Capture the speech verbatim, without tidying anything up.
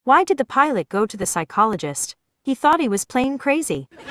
Why did the pilot go to the psychologist? He thought he was plain crazy.